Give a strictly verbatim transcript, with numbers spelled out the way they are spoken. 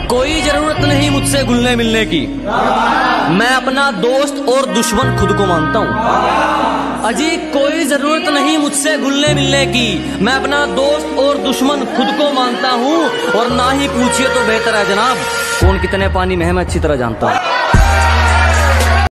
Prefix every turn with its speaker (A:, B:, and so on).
A: कोई जरूरत नहीं मुझसे घुलने मिलने की, मैं अपना दोस्त और दुश्मन खुद को मानता हूँ। अजी कोई जरूरत नहीं मुझसे घुलने मिलने की, मैं अपना दोस्त और दुश्मन खुद को मानता हूँ। और ना ही पूछिए तो बेहतर है जनाब, कौन कितने पानी में है मैं अच्छी तरह जानता हूँ।